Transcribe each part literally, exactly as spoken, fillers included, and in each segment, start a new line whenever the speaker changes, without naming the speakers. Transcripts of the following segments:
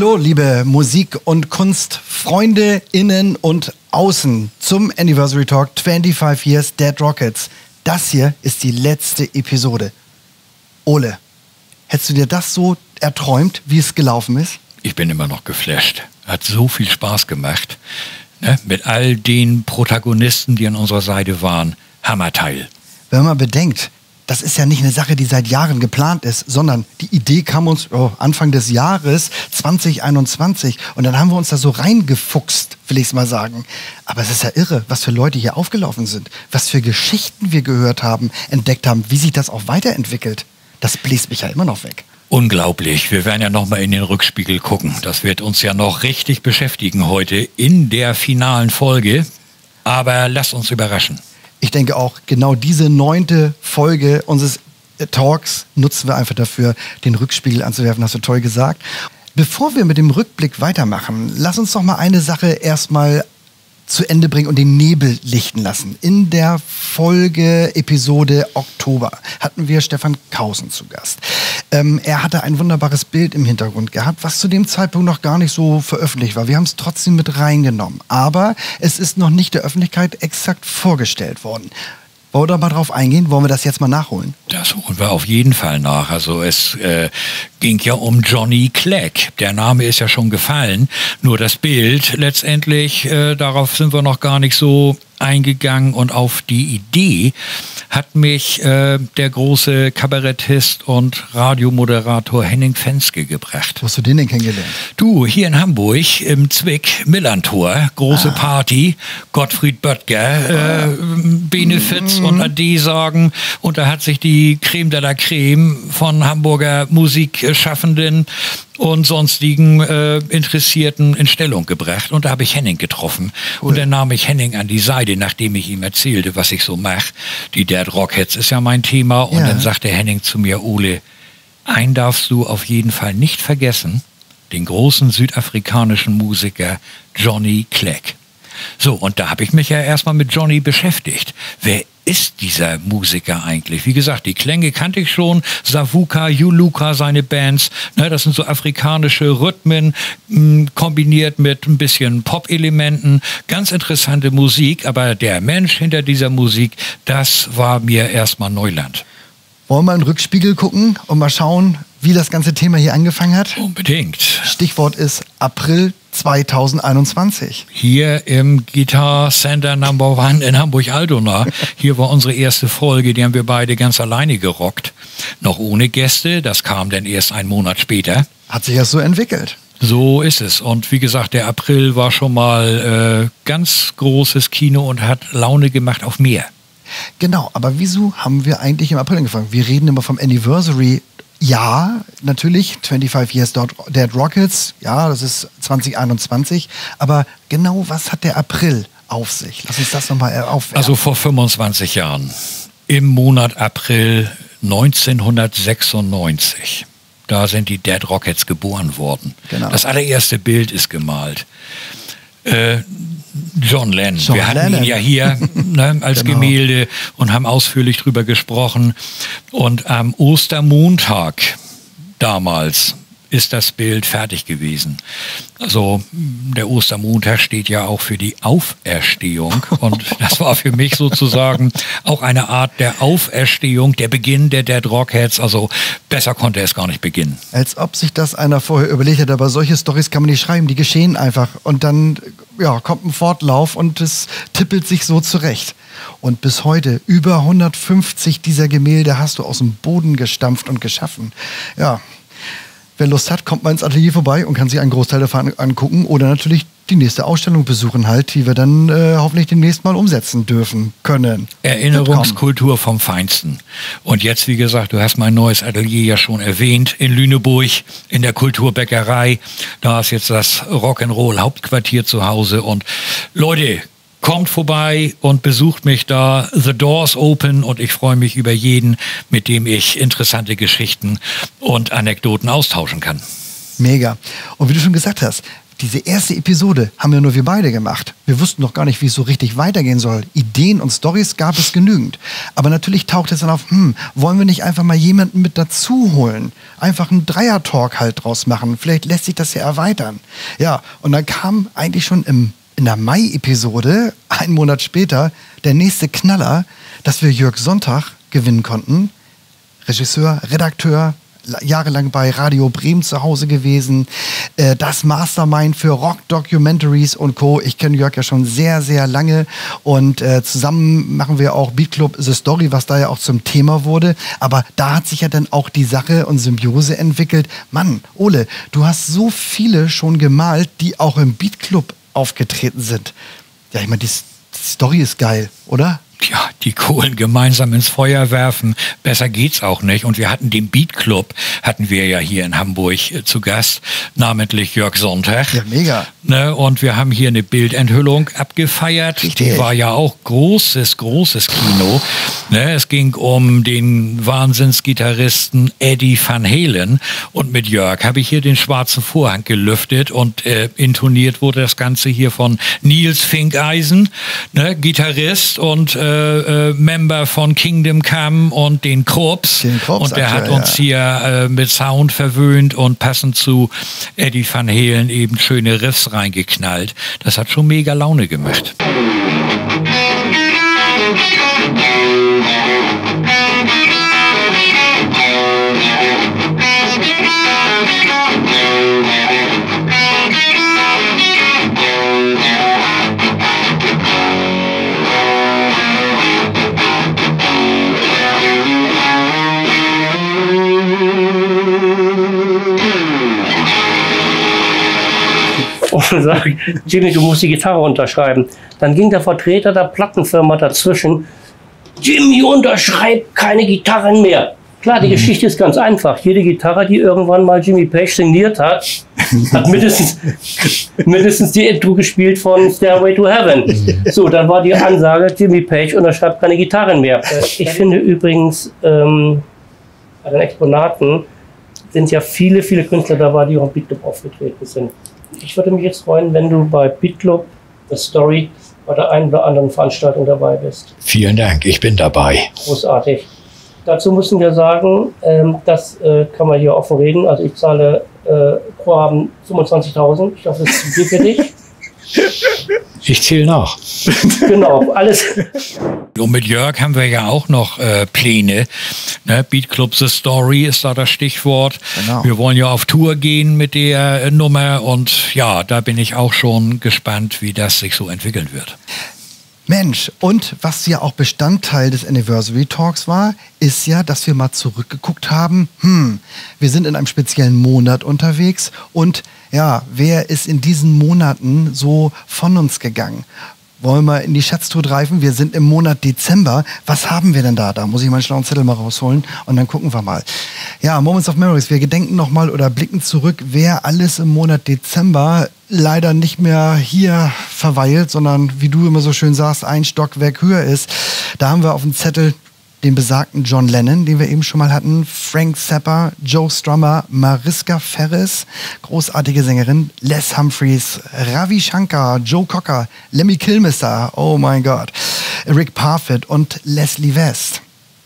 Hallo, liebe Musik- und Kunstfreunde innen und außen zum Anniversary Talk fünfundzwanzig Years Dead Rockets. Das hier ist die letzte Episode. Ole, hättest du dir das so erträumt, wie es gelaufen ist?
Ich bin immer noch geflasht. Hat so viel Spaß gemacht. Ne? Mit all den Protagonisten, die an unserer Seite waren. Hammerteil.
Wenn man bedenkt, das ist ja nicht eine Sache, die seit Jahren geplant ist, sondern die Idee kam uns oh, Anfang des Jahres zwanzig einundzwanzig und dann haben wir uns da so reingefuchst, will ich es mal sagen. Aber es ist ja irre, was für Leute hier aufgelaufen sind, was für Geschichten wir gehört haben, entdeckt haben, wie sich das auch weiterentwickelt. Das bläst mich ja immer noch weg.
Unglaublich. Wir werden ja noch mal in den Rückspiegel gucken. Das wird uns ja noch richtig beschäftigen heute in der finalen Folge. Aber lasst uns überraschen.
Ich denke auch, genau diese neunte Folge unseres Talks nutzen wir einfach dafür, den Rückspiegel anzuwerfen, hast du toll gesagt. Bevor wir mit dem Rückblick weitermachen, lass uns doch mal eine Sache erstmal zu Ende bringen und den Nebel lichten lassen. In der Folge Episode Oktober hatten wir Stefan Kausen zu Gast. Ähm, er hatte ein wunderbares Bild im Hintergrund gehabt, was zu dem Zeitpunkt noch gar nicht so veröffentlicht war. Wir haben es trotzdem mit reingenommen. Aber es ist noch nicht der Öffentlichkeit exakt vorgestellt worden. Wollen wir da mal drauf eingehen? Wollen wir das jetzt mal nachholen?
Das holen wir auf jeden Fall nach. Also es äh, ging ja um Johnny Clegg. Der Name ist ja schon gefallen. Nur das Bild letztendlich, äh, darauf sind wir noch gar nicht so eingegangen. Und auf die Idee hat mich äh, der große Kabarettist und Radiomoderator Henning Fenske gebracht.
Wo hast du den denn kennengelernt?
Du, hier in Hamburg im Zwick-Millantor, große ah. Party, Gottfried Böttger, äh, Benefits mm. und Ade sagen. Und da hat sich die Creme de la Creme von Hamburger Musikschaffenden und sonstigen äh, Interessierten in Stellung gebracht. Und da habe ich Henning getroffen. Cool. Und dann nahm ich Henning an die Seite, nachdem ich ihm erzählte, was ich so mache. Die Dead Rockets ist ja mein Thema. Und ja. Dann sagte Henning zu mir, Ole, einen darfst du auf jeden Fall nicht vergessen, den großen südafrikanischen Musiker Johnny Clegg. So, und da habe ich mich ja erstmal mit Johnny beschäftigt. Wer ist dieser Musiker eigentlich? Wie gesagt, die Klänge kannte ich schon. Savuka, Juluka, seine Bands. Ne, das sind so afrikanische Rhythmen, mh, kombiniert mit ein bisschen Pop-Elementen. Ganz interessante Musik, aber der Mensch hinter dieser Musik, das war mir erstmal Neuland.
Wollen wir in den Rückspiegel gucken und mal schauen, wie das ganze Thema hier angefangen hat?
Unbedingt.
Stichwort ist April zweitausendeinundzwanzig.
Hier im Guitar Center Number One in Hamburg-Altona. Hier war unsere erste Folge, die haben wir beide ganz alleine gerockt. Noch ohne Gäste, das kam dann erst einen Monat später.
Hat sich das so entwickelt?
So ist es. Und wie gesagt, der April war schon mal äh, ganz großes Kino und hat Laune gemacht auf mehr.
Genau, aber wieso haben wir eigentlich im April angefangen? Wir reden immer vom Anniversary. Ja, natürlich, fünfundzwanzig Years Dead Rockets, ja, das ist zwanzig einundzwanzig. Aber genau, was hat der April auf sich? Lass uns das nochmal aufwärmen.
Also vor fünfundzwanzig Jahren, im Monat April neunzehnhundertsechsundneunzig, da sind die Dead Rockets geboren worden. Genau. Das allererste Bild ist gemalt. Äh, John Lennon.
John
Wir hatten
Lennon.
ihn ja hier ne, als genau. Gemälde und haben ausführlich drüber gesprochen. Und am Ostermontag damals ist das Bild fertig gewesen. Also der Ostermontag steht ja auch für die Auferstehung. Und das war für mich sozusagen auch eine Art der Auferstehung, der Beginn der Dead Rockets. Also besser konnte es gar nicht beginnen.
Als ob sich das einer vorher überlegt hat, aber solche Storys kann man nicht schreiben, die geschehen einfach. Und dann ja, kommt ein Fortlauf und es tippelt sich so zurecht. Und bis heute, über hundertfünfzig dieser Gemälde hast du aus dem Boden gestampft und geschaffen. Ja, wer Lust hat, kommt mal ins Atelier vorbei und kann sich einen Großteil davon angucken oder natürlich die nächste Ausstellung besuchen halt, die wir dann äh, hoffentlich demnächst mal umsetzen dürfen können.
Erinnerungskultur vom Feinsten. Und jetzt, wie gesagt, du hast mein neues Atelier ja schon erwähnt, in Lüneburg, in der Kulturbäckerei. Da ist jetzt das Rock'n'Roll-Hauptquartier zu Hause. Und Leute, kommt vorbei und besucht mich da. The Doors open und ich freue mich über jeden, mit dem ich interessante Geschichten und Anekdoten austauschen kann.
Mega. Und wie du schon gesagt hast, diese erste Episode haben ja nur wir beide gemacht. Wir wussten noch gar nicht, wie es so richtig weitergehen soll. Ideen und Storys gab es genügend. Aber natürlich taucht es dann auf, hm, wollen wir nicht einfach mal jemanden mit dazu holen? Einfach einen Dreier-Talk halt draus machen. Vielleicht lässt sich das ja erweitern. Ja, und dann kam eigentlich schon im, in der Mai-Episode, einen Monat später, der nächste Knaller, dass wir Jörg Sonntag gewinnen konnten. Regisseur, Redakteur, jahrelang bei Radio Bremen zu Hause gewesen, äh, das Mastermind für Rock-Documentaries und Co. Ich kenne Jörg ja schon sehr, sehr lange und äh, zusammen machen wir auch Beat Club The Story, was da ja auch zum Thema wurde. Aber da hat sich ja dann auch die Sache und Symbiose entwickelt. Mann, Ole, du hast so viele schon gemalt, die auch im Beat Club aufgetreten sind. Ja, ich meine, die, die Story ist geil, oder?
Ja, die Kohlen gemeinsam ins Feuer werfen, besser geht's auch nicht. Und wir hatten den Beat Club, hatten wir ja hier in Hamburg äh, zu Gast, namentlich Jörg Sonntag.
Ja, mega.
Ne, und wir haben hier eine Bildenthüllung abgefeiert.
Richtig.
Die war ja auch großes, großes Kino. Ne, es ging um den Wahnsinnsgitarristen Eddie Van Halen. Und mit Jörg habe ich hier den schwarzen Vorhang gelüftet und äh, intoniert wurde das Ganze hier von Nils Finkeisen, ne, Gitarrist und äh, Äh, Member von Kingdom Come und den Korps.
Den Korps
und der
aktuell,
hat uns
ja.
hier äh, mit Sound verwöhnt und passend zu Eddie Van Halen eben schöne Riffs reingeknallt. Das hat schon mega Laune gemacht.
Und sagt, Jimmy, du musst die Gitarre unterschreiben. Dann ging der Vertreter der Plattenfirma dazwischen. Jimmy, unterschreibt keine Gitarren mehr. Klar, die mhm. Geschichte ist ganz einfach. Jede Gitarre, die irgendwann mal Jimmy Page signiert hat, hat mindestens, mindestens die Intro gespielt von Stairway to Heaven. So, dann war die Ansage, Jimmy Page unterschreibt keine Gitarren mehr. Ich finde übrigens, ähm, bei den Exponaten sind ja viele, viele Künstler dabei, die auch im Beat Club aufgetreten sind. Ich würde mich jetzt freuen, wenn du bei Beat Club The Story bei der einen oder anderen Veranstaltung dabei bist.
Vielen Dank, ich bin dabei.
Großartig. Dazu müssen wir sagen, ähm, das äh, kann man hier offen reden. Also ich zahle äh, pro Abend fünfundzwanzigtausend. Ich hoffe, das ist zu viel für dich.
Ich zähle nach.
Genau, alles.
Und mit Jörg haben wir ja auch noch äh, Pläne. Ne? Beat Club The Story ist da das Stichwort.
Genau.
Wir wollen ja auf Tour gehen mit der äh, Nummer und ja, da bin ich auch schon gespannt, wie das sich so entwickeln wird.
Mensch, und was ja auch Bestandteil des Anniversary Talks war, ist ja, dass wir mal zurückgeguckt haben, hm, wir sind in einem speziellen Monat unterwegs und ja, wer ist in diesen Monaten so von uns gegangen? Wollen wir in die Schatztour greifen? Wir sind im Monat Dezember. Was haben wir denn da? Da muss ich meinen schlauen Zettel mal rausholen und dann gucken wir mal. Ja, Moments of Memories. Wir gedenken nochmal oder blicken zurück, wer alles im Monat Dezember leider nicht mehr hier verweilt, sondern wie du immer so schön sagst, ein Stockwerk höher ist. Da haben wir auf dem Zettel den besagten John Lennon, den wir eben schon mal hatten, Frank Zappa, Joe Strummer, Mariska Ferris, großartige Sängerin, Les Humphreys, Ravi Shankar, Joe Cocker, Lemmy Kilmister, oh mein Gott, Rick Parfitt und Leslie West.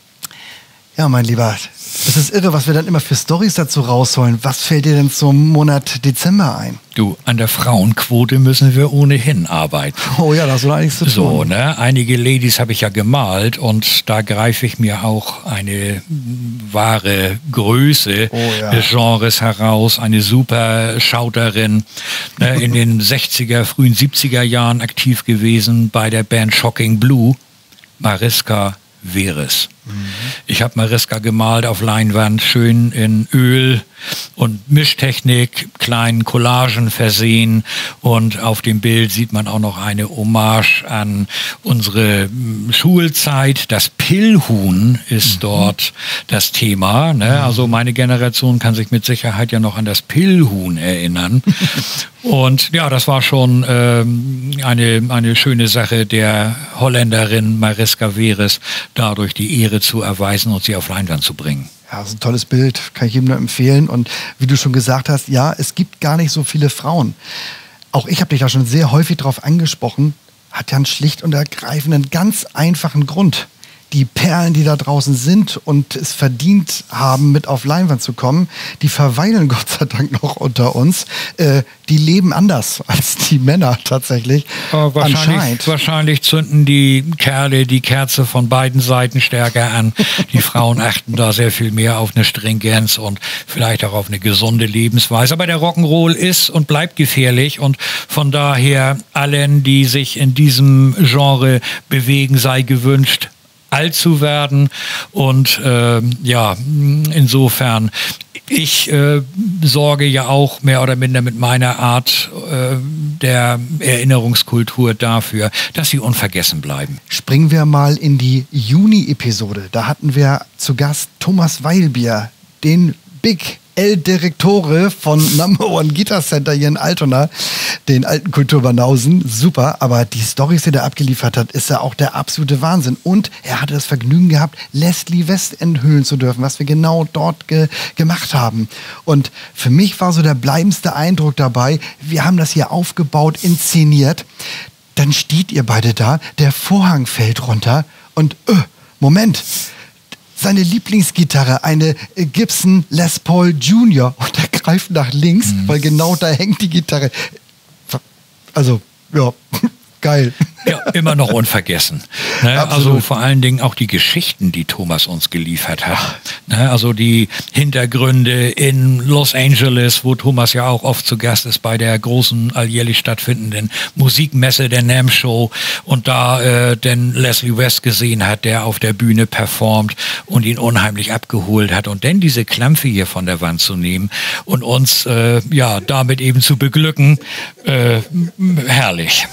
Ja, mein Lieber, es ist irre, was wir dann immer für Storys dazu rausholen. Was fällt dir denn zum Monat Dezember ein?
Du, an der Frauenquote müssen wir ohnehin arbeiten.
Oh ja, da hast du einiges zu tun.
So, ne? Einige Ladies habe ich ja gemalt und da greife ich mir auch eine wahre Größe
oh, ja.
des Genres heraus. Eine super Schauterin, ne? In den sechziger, frühen siebziger Jahren aktiv gewesen bei der Band Shocking Blue, Mariska Veres. Mhm. Ich habe Mariska gemalt auf Leinwand, schön in Öl und Mischtechnik, kleinen Collagen versehen und auf dem Bild sieht man auch noch eine Hommage an unsere Schulzeit. Das Pillhuhn ist mhm. dort das Thema. Ne? Mhm. Also meine Generation kann sich mit Sicherheit ja noch an das Pillhuhn erinnern. Und ja, das war schon ähm, eine, eine schöne Sache der Holländerin Mariska Veres, dadurch die Ehre zu erweisen und sie auf Leinwand zu bringen.
Ja, das ist ein tolles Bild, kann ich jedem nur empfehlen. Und wie du schon gesagt hast, ja, es gibt gar nicht so viele Frauen. Auch ich habe dich da schon sehr häufig drauf angesprochen, hat ja einen schlicht und ergreifenden, ganz einfachen Grund. Die Perlen, die da draußen sind und es verdient haben, mit auf Leinwand zu kommen, die verweilen Gott sei Dank noch unter uns. Äh, die leben anders als die Männer tatsächlich.
Aber wahrscheinlich, wahrscheinlich zünden die Kerle die Kerze von beiden Seiten stärker an. Die Frauen achten da sehr viel mehr auf eine Stringenz und vielleicht auch auf eine gesunde Lebensweise. Aber der Rock'n'Roll ist und bleibt gefährlich und von daher allen, die sich in diesem Genre bewegen, sei gewünscht, alt zu werden. Und äh, ja, insofern, ich äh, sorge ja auch mehr oder minder mit meiner Art äh, der Erinnerungskultur dafür, dass sie unvergessen bleiben.
Springen wir mal in die Juni-Episode. Da hatten wir zu Gast Thomas Weilbier, den Big El Direktore von Number One Guitar Center hier in Altona, den alten Kulturbanausen. Super, aber die Storys, die er abgeliefert hat, ist ja auch der absolute Wahnsinn. Und er hatte das Vergnügen gehabt, Leslie West enthüllen zu dürfen, was wir genau dort ge gemacht haben. Und für mich war so der bleibendste Eindruck dabei, wir haben das hier aufgebaut, inszeniert. Dann steht ihr beide da, der Vorhang fällt runter und, äh, Moment, seine Lieblingsgitarre, eine Gibson Les Paul Junior Und er greift nach links, mhm. weil genau da hängt die Gitarre. Also, ja, geil.
Ja, immer noch unvergessen. Ne? Also vor allen Dingen auch die Geschichten, die Thomas uns geliefert hat. Ne? Also die Hintergründe in Los Angeles, wo Thomas ja auch oft zu Gast ist bei der großen alljährlich stattfindenden Musikmesse der NAMM Show und da äh, denn Leslie West gesehen hat, der auf der Bühne performt und ihn unheimlich abgeholt hat. Und dann diese Klampfe hier von der Wand zu nehmen und uns äh, ja damit eben zu beglücken, äh, herrlich.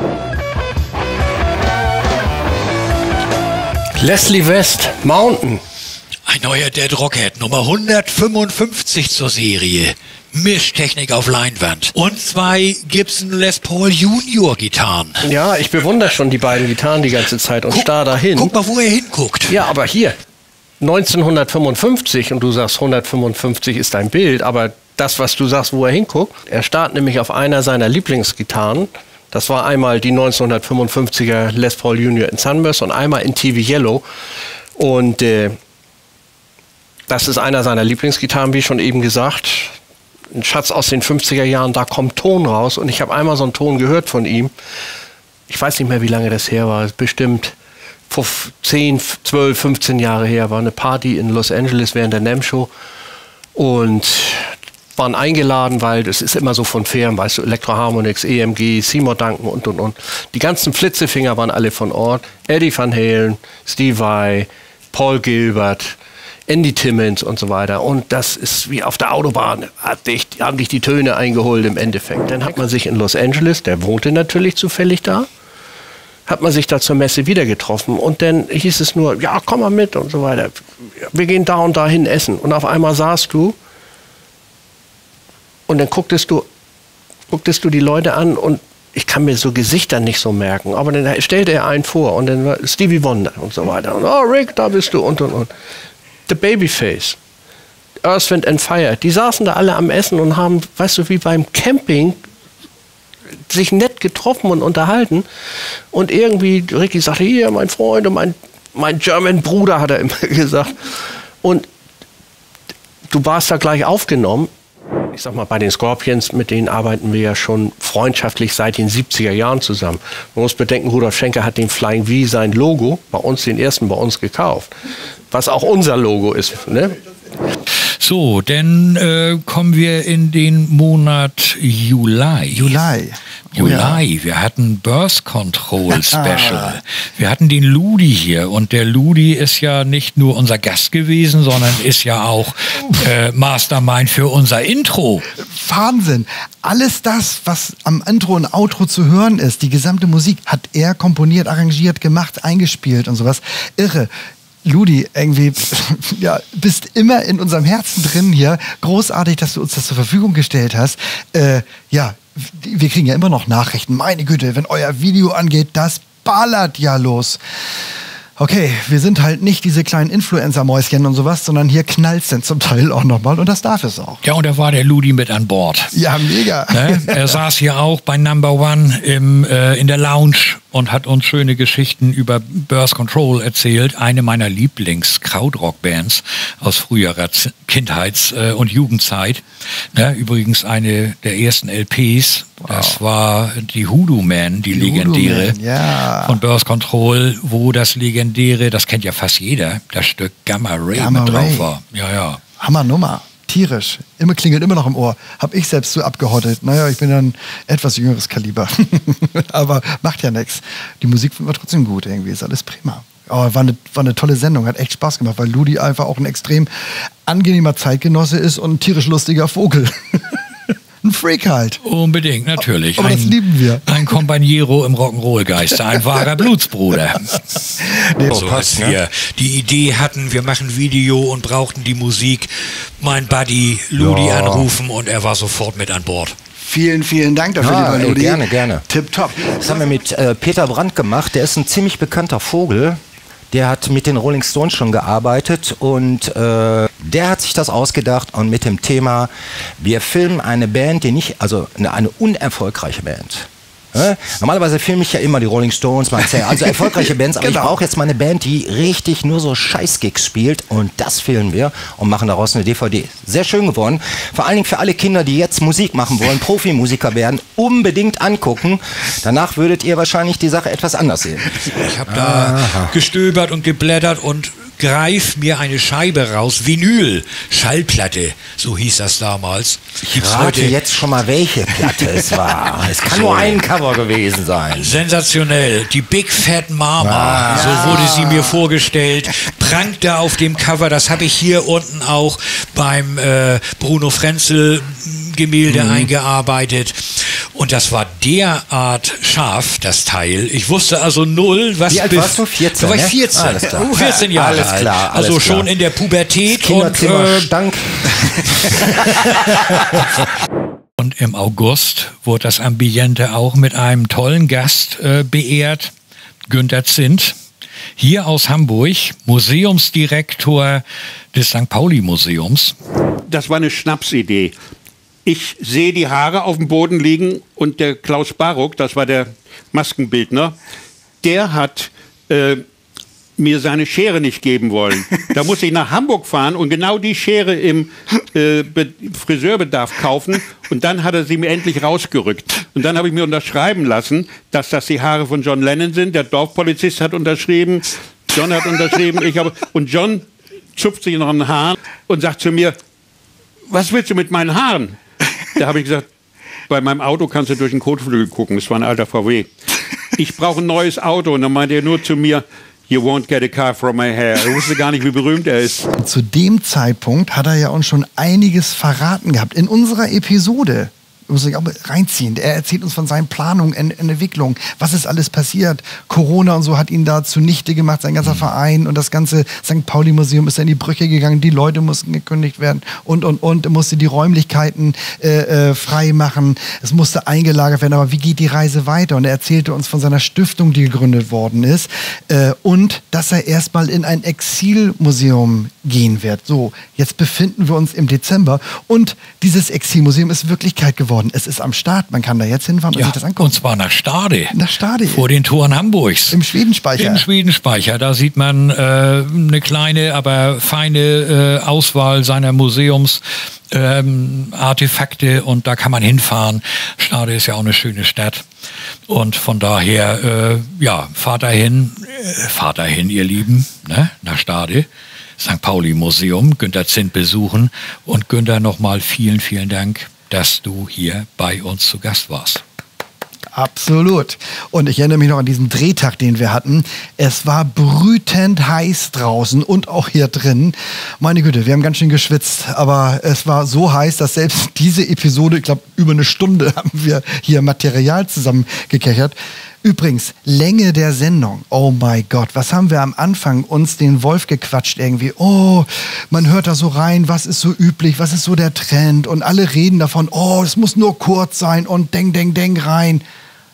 Leslie West, Mountain.
Ein neuer Dead Rockhead, Nummer hundertfünfundfünfzig zur Serie. Mischtechnik auf Leinwand. Und zwei Gibson Les Paul Junior Gitarren.
Ja, ich bewundere schon die beiden Gitarren die ganze Zeit und
guck,
starr dahin.
Guck mal, wo er hinguckt.
Ja, aber hier, neunzehnhundertfünfundfünfzig, und du sagst hundertfünfundfünfzig ist dein Bild, aber das, was du sagst, wo er hinguckt, er starrt nämlich auf einer seiner Lieblingsgitarren. Das war einmal die neunzehnhundertfünfundfünfziger Les Paul Junior in Sunburst und einmal in T V Yellow. Und äh, das ist einer seiner Lieblingsgitarren, wie schon eben gesagt. Ein Schatz aus den fünfziger Jahren, da kommt Ton raus. Und ich habe einmal so einen Ton gehört von ihm. Ich weiß nicht mehr, wie lange das her war. Bestimmt zehn, zwölf, fünfzehn Jahre her. War eine Party in Los Angeles während der NAMM Show. Und waren eingeladen, weil das ist immer so von Firmen, weißt du, Electro-Harmonix, E M G, Seymour Duncan und, und, und. Die ganzen Flitzefinger waren alle von Ort. Eddie Van Halen, Steve Vai, Paul Gilbert, Andy Timmons und so weiter. Und das ist wie auf der Autobahn, hat dich, haben dich die Töne eingeholt im Endeffekt. Dann hat man sich in Los Angeles, der wohnte natürlich zufällig da, hat man sich da zur Messe wieder getroffen. Und dann hieß es nur, ja, komm mal mit und so weiter. Wir gehen da und dahin essen. Und auf einmal saßt du und dann gucktest du, gucktest du die Leute an und ich kann mir so Gesichter nicht so merken, aber dann stellte er einen vor und dann war Stevie Wonder und so weiter. Und oh Rick, da bist du und und und. The Babyface, Earth, Wind and Fire, die saßen da alle am Essen und haben, weißt du, wie beim Camping sich nett getroffen und unterhalten. Und irgendwie, Ricky sagte, hier, mein Freund und mein, mein German Bruder, hat er immer gesagt. Und du warst da gleich aufgenommen. Ich sag mal, bei den Scorpions, mit denen arbeiten wir ja schon freundschaftlich seit den siebziger Jahren zusammen. Man muss bedenken, Rudolf Schenker hat den Flying V, sein Logo, bei uns, den ersten bei uns gekauft. Was auch unser Logo ist, ne?
So, dann äh, kommen wir in den Monat Juli.
Juli.
Juli. Ja. Wir hatten Birth Control Special. Wir hatten den Ludi hier und der Ludi ist ja nicht nur unser Gast gewesen, sondern ist ja auch äh, Mastermind für unser Intro.
Wahnsinn. Alles das, was am Intro und Outro zu hören ist, die gesamte Musik, hat er komponiert, arrangiert, gemacht, eingespielt und sowas. Irre. Ludi, irgendwie, ja, bist immer in unserem Herzen drin hier. Großartig, dass du uns das zur Verfügung gestellt hast. Äh, ja, wir kriegen ja immer noch Nachrichten. Meine Güte, wenn euer Video angeht, das ballert ja los. Okay, wir sind halt nicht diese kleinen Influencer-Mäuschen und sowas, sondern hier knallt's denn zum Teil auch nochmal und das darf es auch.
Ja, und da war der Ludi mit an Bord.
Ja, mega.
Ne? Er saß hier auch bei Number One im, äh, in der Lounge und hat uns schöne Geschichten über Birth Control erzählt. Eine meiner Lieblings-Krautrock-Bands aus früherer Z- Kindheits- äh, und Jugendzeit. Ne? Übrigens eine der ersten L Ps. Das war die Hoodoo Man, die, die legendäre
Hoodoo Man, ja.
von Birth Control, wo das legendäre, das kennt ja fast jeder, das Stück Gamma Ray
Gamma
mit
Ray.
drauf war. Ja, ja.
Hammernummer. Tierisch. Immer klingelt immer noch im Ohr. Hab ich selbst so abgehottet. Naja, ich bin dann etwas jüngeres Kaliber. Aber macht ja nichts. Die Musik war trotzdem gut irgendwie. Ist alles prima. Oh, war eine, war eine tolle Sendung. Hat echt Spaß gemacht, weil Ludi einfach auch ein extrem angenehmer Zeitgenosse ist und ein tierisch lustiger Vogel. Ein Freak halt.
Unbedingt, natürlich.
Aber
ein,
das lieben wir.
Ein Companiero im Rock'n'Roll-Geiste, ein wahrer Blutsbruder.
Nee,
so, als wir die Idee hatten, wir machen Video und brauchten die Musik, mein Buddy Ludi
Ja.
anrufen und er war sofort mit an Bord.
Vielen, vielen Dank dafür,
Ja,
lieber
ey,
Ludi.
gerne, gerne.
Tipptopp.
Das haben wir mit äh, Peter Brandt gemacht. Der ist ein ziemlich bekannter Vogel. Der hat mit den Rolling Stones schon gearbeitet und äh, der hat sich das ausgedacht und mit dem Thema, wir filmen eine Band, die nicht, also eine, eine unerfolgreiche Band. Ja? Normalerweise filme ich ja immer die Rolling Stones, Marcel, also erfolgreiche Bands, aber
Genau.
ich brauche jetzt mal eine Band, die richtig nur so Scheißgigs spielt und das filmen wir und machen daraus eine D V D. Sehr schön geworden. Vor allen Dingen für alle Kinder, die jetzt Musik machen wollen, Profimusiker werden, unbedingt angucken. Danach würdet ihr wahrscheinlich die Sache etwas anders sehen.
Ich habe da gestöbert und geblättert und greif mir eine Scheibe raus, Vinyl, Schallplatte, so hieß das damals.
Ich
Gibt's
rate
heute-
jetzt schon mal, welche Platte es war. Es kann
So.
nur ein Cover gewesen sein.
Sensationell. Die Big Fat Mama,
Ah.
so wurde sie mir vorgestellt, prangte auf dem Cover. Das habe ich hier unten auch beim äh, Bruno Frenzel Gemälde
Mhm.
eingearbeitet. Und das war derart scharf, das Teil. Ich wusste also null, was...
Wie alt
bef-
warst du? vierzehn,
Da war ich
ne?
vierzehn.
Alles klar.
Oh, vierzehn Jahre
Alles
alt.
klar, alles
also
klar.
schon in der Pubertät. Und,
Kinderzimmer
äh,
stank.
Und im August wurde das Ambiente auch mit einem tollen Gast äh, beehrt, Günter Zint, hier aus Hamburg, Museumsdirektor des Sankt Pauli Museums.
Das war eine Schnapsidee. Ich sehe die Haare auf dem Boden liegen und der Klaus Baruck, das war der Maskenbildner, der hat äh, mir seine Schere nicht geben wollen. Da musste ich nach Hamburg fahren und genau die Schere im äh, Be- Friseurbedarf kaufen und dann hat er sie mir endlich rausgerückt. Und dann habe ich mir unterschreiben lassen, dass das die Haare von John Lennon sind. Der Dorfpolizist hat unterschrieben, John hat unterschrieben, ich habe, und John zupft sich noch ein Haar und sagt zu mir, was willst du mit meinen Haaren? Da habe ich gesagt, bei meinem Auto kannst du durch den Kotflügel gucken. Das war ein alter V W. Ich brauche ein neues Auto. Und dann meinte er nur zu mir, you won't get a car from my hair. Er wusste gar nicht, wie berühmt er ist.
Und zu dem Zeitpunkt hat er ja uns schon einiges verraten gehabt. In unserer Episode, muss ich auch mal reinziehen, er erzählt uns von seinen Planungen in, in Entwicklung, was ist alles passiert. Corona und so hat ihn da zunichte gemacht, sein ganzer Verein und das ganze Sankt Pauli Museum ist in die Brüche gegangen, die Leute mussten gekündigt werden und, und, und. Er musste die Räumlichkeiten äh, äh, frei machen, es musste eingelagert werden, aber wie geht die Reise weiter? Und er erzählte uns von seiner Stiftung, die gegründet worden ist äh, und dass er erstmal in ein Exilmuseum gehen wird. So, jetzt befinden wir uns im Dezember und dieses Exilmuseum ist Wirklichkeit geworden. Es ist am Start, man kann da jetzt hinfahren und
Ja,
sich das angucken.
und zwar nach Stade.
Nach Stade.
Vor den Toren Hamburgs.
Im Schwedenspeicher.
Im Schwedenspeicher. Da sieht man äh, eine kleine, aber feine äh, Auswahl seiner Museums. Ähm, Artefakte und da kann man hinfahren. Stade ist ja auch eine schöne Stadt und von daher, äh, ja, fahrt dahin, äh, fahrt dahin, ihr Lieben, ne, nach Stade, Sankt Pauli Museum, Günter Zint besuchen und Günter nochmal vielen, vielen Dank, dass du hier bei uns zu Gast warst.
Absolut. Und ich erinnere mich noch an diesen Drehtag, den wir hatten. Es war brütend heiß draußen und auch hier drin. Meine Güte, wir haben ganz schön geschwitzt. Aber es war so heiß, dass selbst diese Episode, ich glaube, über eine Stunde haben wir hier Material zusammengekechert. Übrigens, Länge der Sendung. Oh mein Gott, was haben wir am Anfang uns den Wolf gequatscht irgendwie. Oh, man hört da so rein, was ist so üblich, was ist so der Trend. Und alle reden davon, oh, es muss nur kurz sein und deng, deng, deng rein.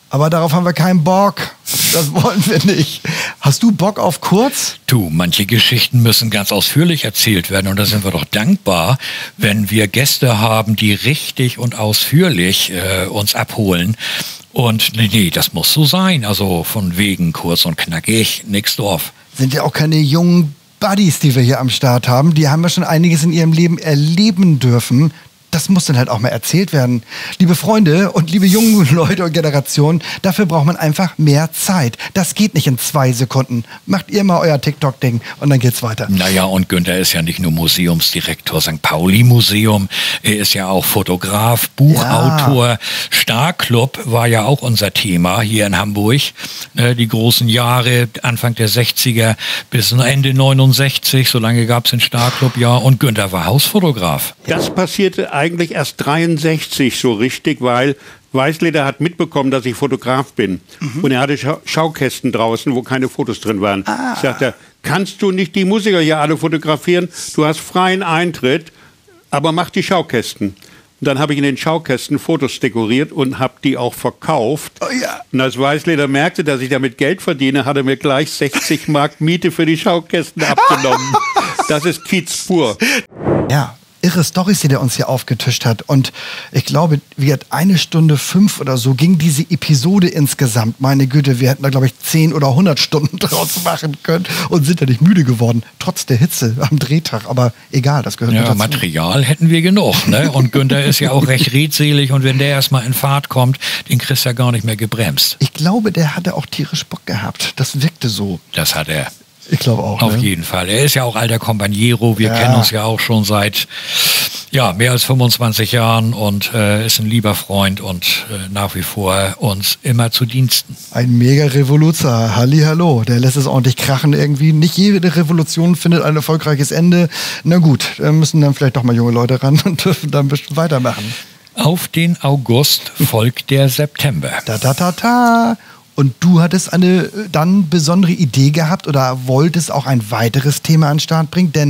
Aber darauf haben wir keinen Bock. Das wollen wir nicht. Hast du Bock auf kurz?
Du, manche Geschichten müssen ganz ausführlich erzählt werden und da sind wir doch dankbar, wenn wir Gäste haben, die richtig und ausführlich äh, uns abholen. Und nee, nee, das muss so sein. Also von wegen kurz und knackig, nix Dorf.
Sind ja auch keine jungen Buddies, die wir hier am Start haben. Die haben ja schon einiges in ihrem Leben erleben dürfen. Das muss dann halt auch mal erzählt werden. Liebe Freunde und liebe jungen Leute und Generationen, dafür braucht man einfach mehr Zeit. Das geht nicht in zwei Sekunden. Macht ihr mal euer TikTok-Ding und dann geht's weiter.
Naja, und Günther ist ja nicht nur Museumsdirektor Sankt Pauli Museum, er ist ja auch Fotograf, Buchautor. Ja. Starclub war ja auch unser Thema hier in Hamburg. Die großen Jahre, Anfang der sechziger bis Ende neunundsechzig, so lange gab's den Starclub ja. Und Günther war Hausfotograf.
Das passierte eigentlich erst dreiundsechzig so richtig, weil Weißleder hat mitbekommen, dass ich Fotograf bin. Mhm. Und er hatte Schau Schaukästen draußen, wo keine Fotos drin waren. Ah. Ich sagte, kannst du nicht die Musiker hier alle fotografieren? Du hast freien Eintritt, aber mach die Schaukästen. Und dann habe ich in den Schaukästen Fotos dekoriert und habe die auch verkauft. Oh ja. Und als Weißleder merkte, dass ich damit Geld verdiene, hat er mir gleich sechzig Mark Miete für die Schaukästen abgenommen. Das ist Kiez pur.
Ja. Irre Storys, die der uns hier aufgetischt hat. Und ich glaube, wir hatten eine Stunde fünf oder so ging diese Episode insgesamt. Meine Güte, wir hätten da, glaube ich, zehn oder hundert Stunden draus machen können und sind ja nicht müde geworden. Trotz der Hitze am Drehtag. Aber egal, das gehört
ja,
dazu.
Material hätten wir genug. Ne? Und Günther ist ja auch recht redselig. Und wenn der erstmal in Fahrt kommt, den kriegst du ja gar nicht mehr gebremst.
Ich glaube, der hatte auch tierisch Bock gehabt. Das wirkte so.
Das hat er.
Ich glaube auch.
Auf
ne?
jeden Fall. Er ist ja auch alter Companiero. Wir
Ja.
kennen uns ja auch schon seit ja, mehr als fünfundzwanzig Jahren und äh, ist ein lieber Freund und äh, nach wie vor uns immer zu Diensten.
Ein mega Revoluzer. Hallihallo. Der lässt es ordentlich krachen irgendwie. Nicht jede Revolution findet ein erfolgreiches Ende. Na gut, da müssen dann vielleicht doch mal junge Leute ran und dürfen dann ein bisschen weitermachen.
Auf den August folgt der September.
Da, da, da, da. Und du hattest eine äh, dann besondere Idee gehabt oder wolltest auch ein weiteres Thema an den Start bringen, denn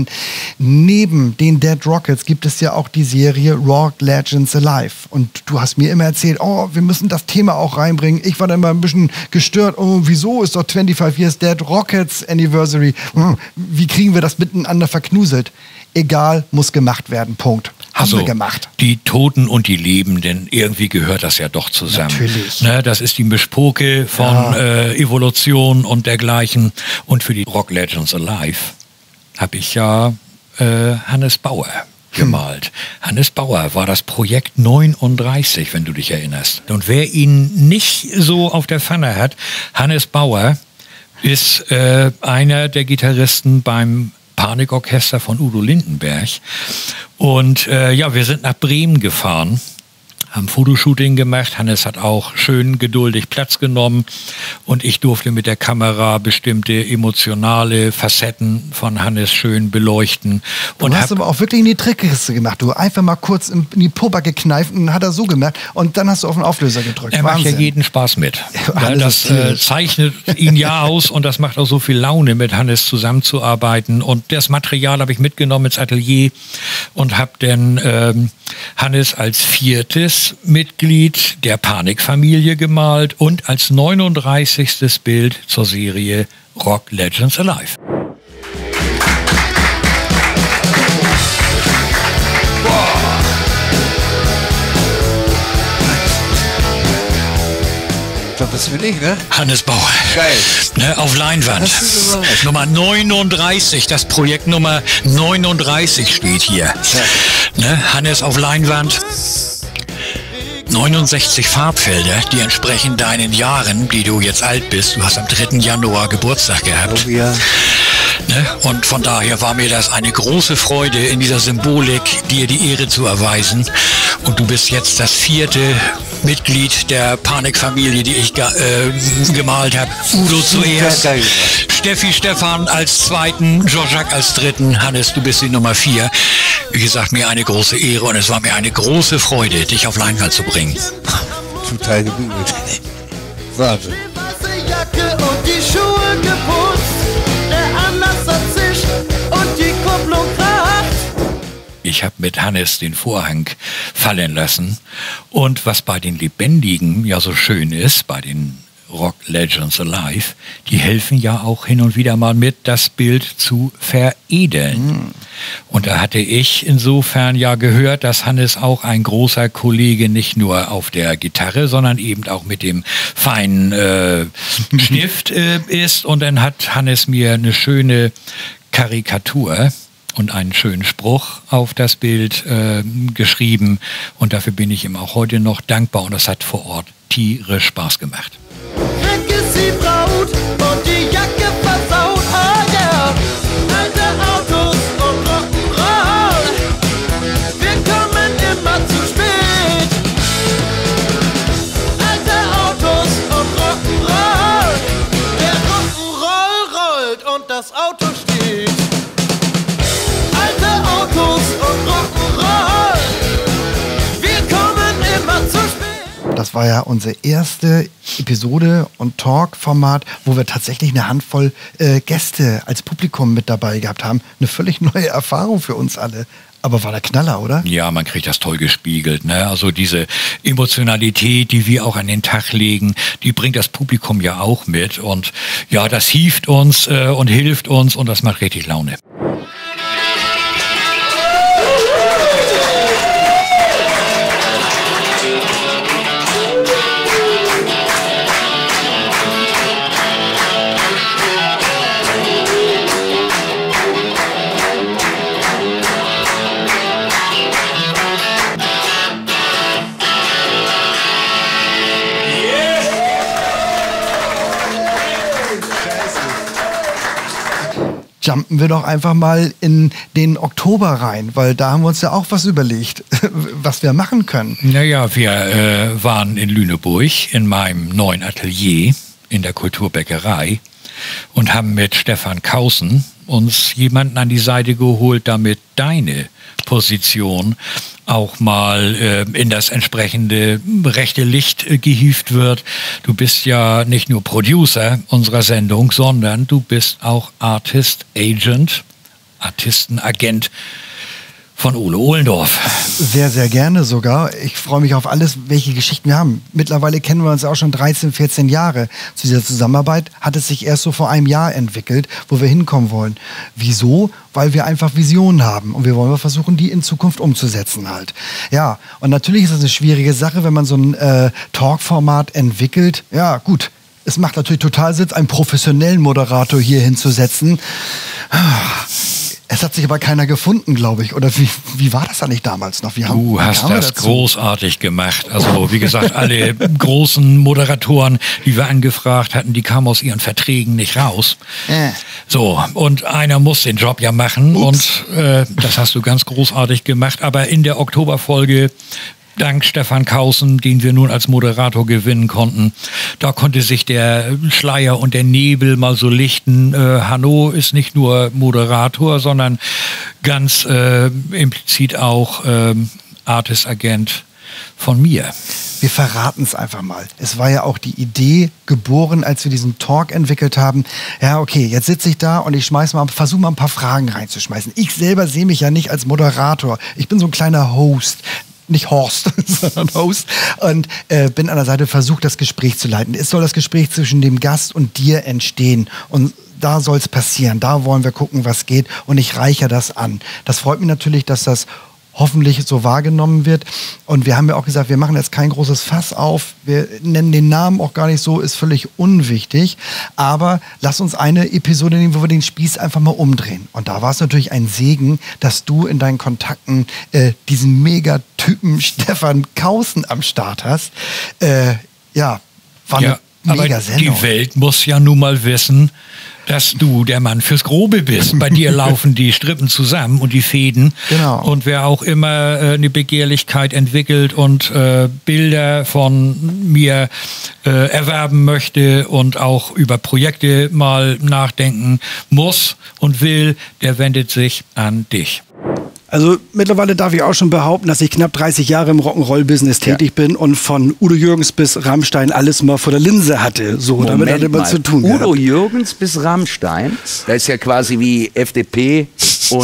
neben den Dead Rockets gibt es ja auch die Serie Rock Legends Alive. Und du hast mir immer erzählt, oh, wir müssen das Thema auch reinbringen. Ich war dann immer ein bisschen gestört, oh, wieso ist doch fünfundzwanzig Years Dead Rockets Anniversary? Hm, wie kriegen wir das miteinander verknuselt? Egal, muss gemacht werden, Punkt. Haben
Also
wir gemacht.
die Toten und die Lebenden, irgendwie gehört das ja doch zusammen.
Natürlich.
Ne, das ist die Mischpoke von
Ja.
äh, Evolution und dergleichen. Und für die Rock Legends Alive habe ich ja äh, Hannes Bauer gemalt. Hm. Hannes Bauer war das Projekt neununddreißig, wenn du dich erinnerst. Und wer ihn nicht so auf der Pfanne hat, Hannes Bauer ist äh, einer der Gitarristen beim Panikorchester von Udo Lindenberg. Und äh, ja, wir sind nach Bremen gefahren, haben Fotoshooting gemacht. Hannes hat auch schön geduldig Platz genommen und ich durfte mit der Kamera bestimmte emotionale Facetten von Hannes schön beleuchten.
Du
Und
hast
hab,
aber auch wirklich in die Trickkiste gemacht. Du einfach mal kurz in in die Pupper gekneift und hat er so gemerkt und dann hast du auf den Auflöser gedrückt.
er macht ja
Wahnsinn.
jeden Spaß mit. Ja,
Hannes
das
ist
äh,
tierisch.
zeichnet ihn ja aus und das macht auch so viel Laune, mit Hannes zusammenzuarbeiten. Und das Material habe ich mitgenommen ins Atelier und habe dann ähm, Hannes als viertes Mitglied der Panikfamilie gemalt und als neununddreißigstes Bild zur Serie Rock Legends Alive.
Das bin ich, ne?
Hannes Bauer.
Geil.
Ne, auf Leinwand.
Hast du gesagt?
Nummer neununddreißig, das Projekt Nummer neununddreißig steht hier. Ne, Hannes auf Leinwand. neunundsechzig Farbfelder, die entsprechen deinen Jahren, die du jetzt alt bist. Du hast am dritten Januar Geburtstag gehabt.
Oh, ja.
Ne? Und von daher war mir das eine große Freude, in dieser Symbolik dir die Ehre zu erweisen. Und du bist jetzt das vierte Mitglied der Panikfamilie, die ich ge äh, gemalt habe. Udo zuerst,
geil.
Steffi Stefan als zweiten, Jean-Jacques als dritten, Hannes, du bist die Nummer vier. Wie gesagt, mir eine große Ehre und es war mir eine große Freude, dich auf Leinwand zu bringen.
Total gebügelt. Wahnsinn.
Weiße Jacke und die Schuhe geputzt, der Anlass hat sich und die Kupplung kracht.
Ich habe mit Hannes den Vorhang fallen lassen. Und was bei den Lebendigen ja so schön ist, bei den Rock Legends Alive, die helfen ja auch hin und wieder mal mit, das Bild zu veredeln. Mhm. Und da hatte ich insofern ja gehört, dass Hannes auch ein großer Kollege nicht nur auf der Gitarre, sondern eben auch mit dem feinen äh, Stift äh, ist. Und dann hat Hannes mir eine schöne Karikatur und einen schönen Spruch auf das Bild äh, geschrieben. Und dafür bin ich ihm auch heute noch dankbar. Und das hat vor Ort tierisch Spaß gemacht.
Weg ist die Braut und die Jacke versaut, oh yeah. Alte Autos und Rock'n'Roll, wir kommen immer zu spät. Alte Autos und Rock'n'Roll, der Rock'n'Roll rollt und das Auto steht. Alte Autos und Rock'n'Roll, wir kommen immer zu spät.
Das war ja unsere erste Episode und Talk-Format, wo wir tatsächlich eine Handvoll äh, Gäste als Publikum mit dabei gehabt haben. Eine völlig neue Erfahrung für uns alle. Aber war der Knaller, oder?
Ja, man kriegt das toll gespiegelt. Ne? Also diese Emotionalität, die wir auch an den Tag legen, die bringt das Publikum ja auch mit. Und ja, das hieft uns äh, und hilft uns und das macht richtig Laune.
Jumpen wir doch einfach mal in den Oktober rein, weil da haben wir uns ja auch was überlegt, was wir machen können.
Naja, wir äh, waren in Lüneburg in meinem neuen Atelier in der Kulturbäckerei und haben mit Stefan Kausen uns jemanden an die Seite geholt, damit deine Position auch mal äh, in das entsprechende rechte Licht äh, gehievt wird. Du bist ja nicht nur Producer unserer Sendung, sondern du bist auch Artist Agent, Artistenagent von Ole Ohlendorf.
Sehr, sehr gerne sogar. Ich freue mich auf alles, welche Geschichten wir haben. Mittlerweile kennen wir uns auch schon dreizehn, vierzehn Jahre. Zu dieser Zusammenarbeit hat es sich erst so vor einem Jahr entwickelt, wo wir hinkommen wollen. Wieso? Weil wir einfach Visionen haben und wir wollen versuchen, die in Zukunft umzusetzen halt. Ja, und natürlich ist das eine schwierige Sache, wenn man so ein äh, Talk-Format entwickelt. Ja, gut. Es macht natürlich total Sinn, einen professionellen Moderator hier hinzusetzen. Es hat sich aber keiner gefunden, glaube ich. Oder wie, wie war das eigentlich damals noch? Wie haben,
du hast
wie
das großartig gemacht. Also wie gesagt, alle großen Moderatoren, die wir angefragt hatten, die kamen aus ihren Verträgen nicht raus. Äh. So, und einer muss den Job ja machen. Ups. Und äh, das hast du ganz großartig gemacht. Aber in der Oktoberfolge, dank Stefan Kausen, den wir nun als Moderator gewinnen konnten, da konnte sich der Schleier und der Nebel mal so lichten. Äh, Hanno ist nicht nur Moderator, sondern ganz äh, implizit auch äh, Artist-Agent von mir.
Wir verraten es einfach mal. Es war ja auch die Idee geboren, als wir diesen Talk entwickelt haben. Ja, okay, jetzt sitze ich da und ich schmeiß mal, versuche mal ein paar Fragen reinzuschmeißen. Ich selber sehe mich ja nicht als Moderator. Ich bin so ein kleiner Host. Nicht Horst, sondern Host. Und äh, bin an der Seite, versucht das Gespräch zu leiten. Es soll das Gespräch zwischen dem Gast und dir entstehen. Und da soll es passieren. Da wollen wir gucken, was geht. Und ich reiche das an. Das freut mich natürlich, dass das hoffentlich so wahrgenommen wird. Und wir haben ja auch gesagt, wir machen jetzt kein großes Fass auf. Wir nennen den Namen auch gar nicht so, ist völlig unwichtig. Aber lass uns eine Episode nehmen, wo wir den Spieß einfach mal umdrehen. Und da war es natürlich ein Segen, dass du in deinen Kontakten äh, diesen Megatypen Stefan Kausen am Start hast. Äh, ja, war
ja,
eine mega
aber
Sendung.
Die Welt muss ja nun mal wissen, dass du der Mann fürs Grobe bist. Bei dir laufen die Strippen zusammen und die Fäden.
Genau.
Und wer auch immer äh, eine Begehrlichkeit entwickelt und äh, Bilder von mir äh, erwerben möchte und auch über Projekte mal nachdenken muss und will, der wendet sich an dich.
Also mittlerweile darf ich auch schon behaupten, dass ich knapp dreißig Jahre im Rock'n'Roll-Business tätig ja. bin und von Udo Jürgens bis Rammstein alles mal vor der Linse hatte. So,
Moment
damit hatte man
mal.
zu tun
Udo
gehabt.
Jürgens bis Rammstein, das ist ja quasi wie F D P und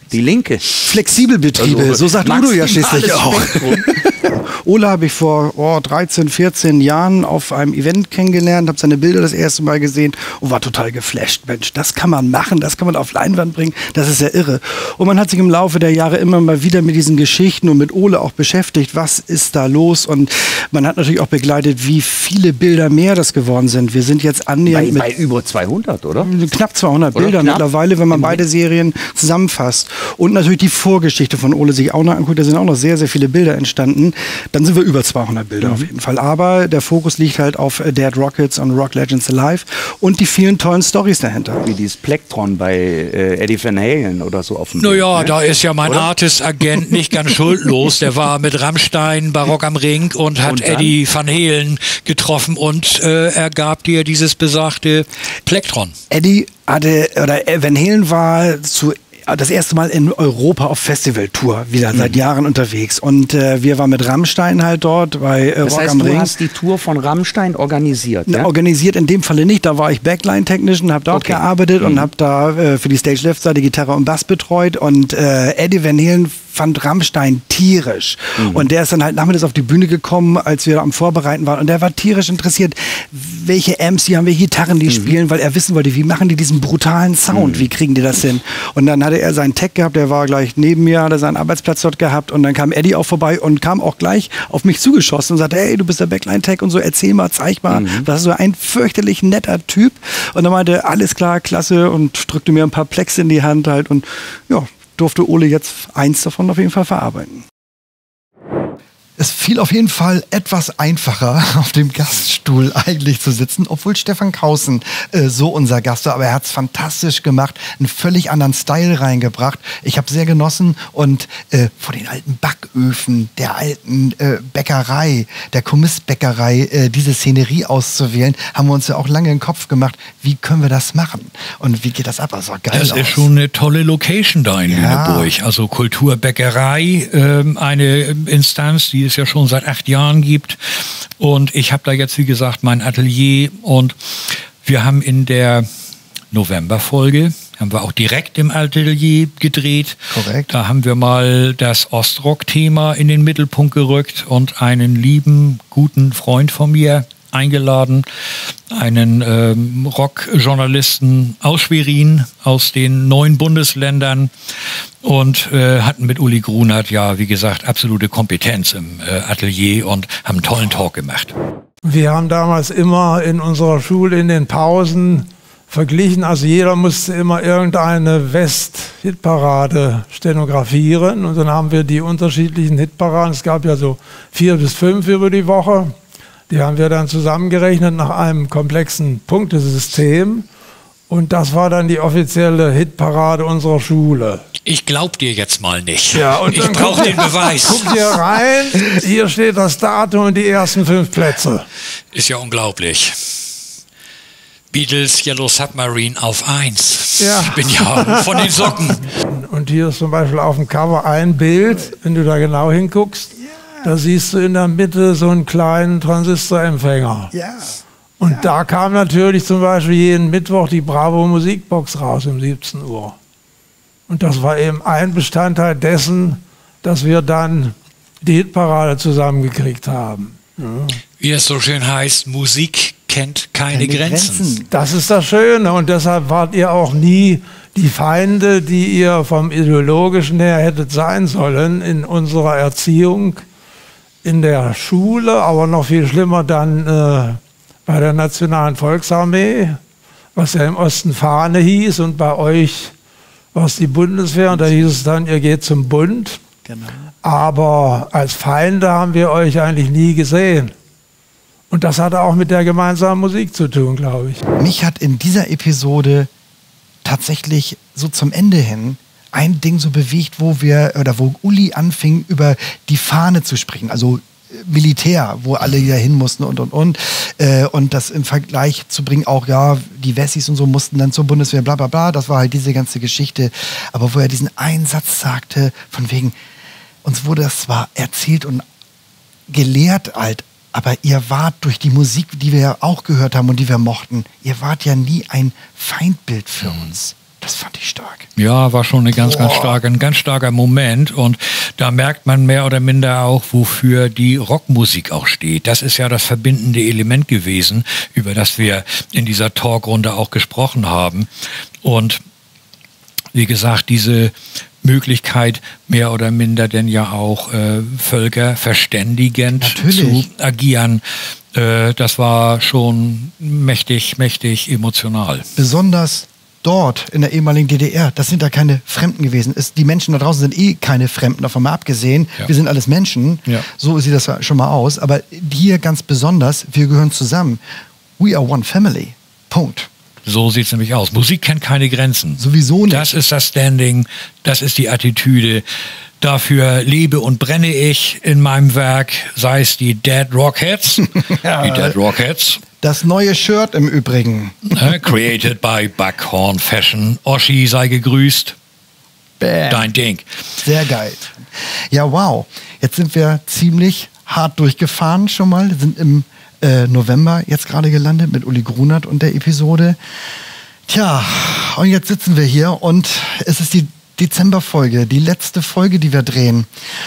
Die Linke.
Flexibelbetriebe,
Also,
so sagt Udo ja schließlich
maximales
auch.
Spektrum.
Ole habe ich vor oh, dreizehn, vierzehn Jahren auf einem Event kennengelernt, habe seine Bilder das erste Mal gesehen und war total geflasht. Mensch, das kann man machen, das kann man auf Leinwand bringen, das ist ja irre. Und man hat sich im Laufe der Jahre immer mal wieder mit diesen Geschichten und mit Ole auch beschäftigt, was ist da los? Und man hat natürlich auch begleitet, wie viele Bilder mehr das geworden sind. Wir sind jetzt annähernd
Bei,
mit
bei über zweihundert, oder?
knapp zweihundert
Oder
Bilder
knapp?
mittlerweile, wenn man beide Serien zusammenfasst. Und natürlich die Vorgeschichte von Ole sich auch noch anguckt, da sind auch noch sehr, sehr viele Bilder entstanden. Dann sind wir über zweihundert Bilder
Mhm.
auf jeden Fall. Aber der Fokus liegt halt auf äh, Dead Rockets und Rock Legends Alive und die vielen tollen Stories dahinter.
Wie dieses Plektron bei äh, Eddie Van Halen oder so auf dem
Naja,
Bild, ne?
da ist ja mein
Oder?
Artist-Agent nicht ganz schuldlos. Der war mit Rammstein bei Rock am Ring und hat
Und dann?
Eddie Van Halen getroffen und äh, er gab dir dieses besagte Plektron.
Eddie hatte, oder äh, Van Halen war zu das erste Mal in Europa auf Festivaltour, wieder seit Jahren unterwegs. Und äh, wir waren mit Rammstein halt dort bei äh,
Das
Rock
heißt,
am
du
Ring.
hast die Tour von Rammstein organisiert,
Na,
ja?
Organisiert in dem Falle nicht, da war ich Backline-Technician, habe dort
Okay.
gearbeitet und habe da äh, für die Stage Left Seite Gitarre und Bass betreut und äh, Eddie Van Halen fand Rammstein tierisch. Und der ist dann halt nachmittags auf die Bühne gekommen, als wir am Vorbereiten waren und der war tierisch interessiert, welche Amps die haben, welche Gitarren die spielen, weil er wissen wollte, wie machen die diesen brutalen Sound, wie kriegen die das hin? Und dann hatte er seinen Tech gehabt, der war gleich neben mir, hat er seinen Arbeitsplatz dort gehabt und dann kam Eddie auch vorbei und kam auch gleich auf mich zugeschossen und sagte, hey, du bist der Backline-Tech und so, erzähl mal, zeig mal. Das ist so ein fürchterlich netter Typ. Und er meinte, alles klar, klasse und drückte mir ein paar Plex in die Hand halt und ja, durfte Ole jetzt eins davon auf jeden Fall verarbeiten.
Es fiel auf jeden Fall etwas einfacher, auf dem Gaststuhl eigentlich zu sitzen, obwohl Stefan Kausen äh, so unser Gast war. Aber er hat es fantastisch gemacht, einen völlig anderen Style reingebracht. Ich habe sehr genossen und äh, vor den alten Backöfen, der alten äh, Bäckerei, der Kommissbäckerei, äh, diese Szenerie auszuwählen, haben wir uns ja auch lange in den Kopf gemacht, wie können wir das machen und wie geht das ab? Das sah geil
Das
aus.
ist schon eine tolle Location da in
Ja.
Lüneburg. Also Kulturbäckerei, ähm, eine Instanz, die es ja schon seit acht Jahren gibt. Und ich habe da jetzt, wie gesagt, mein Atelier. Und wir haben in der Novemberfolge, haben wir auch direkt im Atelier gedreht.
Korrekt.
Da haben wir mal das Ostrock-Thema in den Mittelpunkt gerückt und einen lieben, guten Freund von mir eingeladen, einen ähm, Rockjournalisten aus Schwerin, aus den neuen Bundesländern und äh, hatten mit Uli Grunert ja, wie gesagt, absolute Kompetenz im äh, Atelier und haben einen tollen Talk gemacht.
Wir haben damals immer in unserer Schule in den Pausen verglichen, also jeder musste immer irgendeine West-Hitparade stenografieren und dann haben wir die unterschiedlichen Hitparaden, es gab ja so vier bis fünf über die Woche, die haben wir dann zusammengerechnet nach einem komplexen Punktesystem und das war dann die offizielle Hitparade unserer Schule.
Ich glaub dir jetzt mal nicht.
Ja, und
ich
dann
brauche
guck-
den Beweis.
Guckt ihr rein, hier steht das Datum und die ersten fünf Plätze.
Ist ja unglaublich. Beatles Yellow Submarine auf eins.
Ja.
Ich bin ja von den Socken.
Und hier ist zum Beispiel auf dem Cover ein Bild, wenn du da genau hinguckst, da siehst du in der Mitte so einen kleinen Transistorempfänger.
Ja.
Und da kam natürlich zum Beispiel jeden Mittwoch die Bravo Musikbox raus um siebzehn Uhr. Und das war eben ein Bestandteil dessen, dass wir dann die Hitparade zusammengekriegt haben. Ja.
Wie es so schön heißt, Musik kennt keine,
Keine
Grenzen.
Grenzen.
Das ist das Schöne und deshalb wart ihr auch nie die Feinde, die ihr vom Ideologischen her hättet sein sollen in unserer Erziehung, in der Schule, aber noch viel schlimmer dann äh, bei der Nationalen Volksarmee, was ja im Osten Fahne hieß und bei euch war es die Bundeswehr und da hieß es dann, ihr geht zum Bund.
Genau.
Aber als Feinde haben wir euch eigentlich nie gesehen. Und das hatte auch mit der gemeinsamen Musik zu tun, glaube ich.
Mich hat in dieser Episode tatsächlich so zum Ende hin ein Ding so bewegt, wo wir, oder wo Uli anfing, über die Fahne zu sprechen. Also äh, Militär, wo alle ja hin mussten und, und, und. Äh, und das im Vergleich zu bringen, auch, ja, die Wessis und so mussten dann zur Bundeswehr, bla, bla, bla. Das war halt diese ganze Geschichte. Aber wo er diesen einen Satz sagte, von wegen, uns wurde das zwar erzählt und gelehrt halt, aber ihr wart durch die Musik, die wir ja auch gehört haben und die wir mochten, ihr wart ja nie ein Feindbild für uns. Das fand ich stark.
Ja, war schon eine ganz, ganz starke, ein ganz starker Moment. Und da merkt man mehr oder minder auch, wofür die Rockmusik auch steht. Das ist ja das verbindende Element gewesen, über das wir in dieser Talkrunde auch gesprochen haben. Und wie gesagt, diese Möglichkeit, mehr oder minder denn ja auch äh, Völker verständigend
Natürlich.
zu agieren, äh, das war schon mächtig, mächtig emotional.
Besonders dort in der ehemaligen D D R, das sind ja keine Fremden gewesen. Es, die Menschen da draußen sind eh keine Fremden, davon mal abgesehen.
Ja.
Wir sind alles Menschen,
Ja.
so sieht das schon mal aus. Aber hier ganz besonders, wir gehören zusammen. We are one family. Punkt.
So sieht es nämlich aus. Musik kennt keine Grenzen.
Sowieso nicht.
Das ist das Standing, das ist die Attitüde. Dafür lebe und brenne ich in meinem Werk, sei es die Dead Rockheads, die Dead Rockheads.
Das neue Shirt im Übrigen.
Äh, created by Buckhorn Fashion. Oschi sei gegrüßt.
Bam.
Dein Ding.
Sehr geil. Ja, wow. Jetzt sind wir ziemlich hart durchgefahren schon mal. Sind im äh, November jetzt gerade gelandet mit Uli Grunert und der Episode. Tja, und jetzt sitzen wir hier und es ist die Dezemberfolge, die letzte Folge, die wir drehen.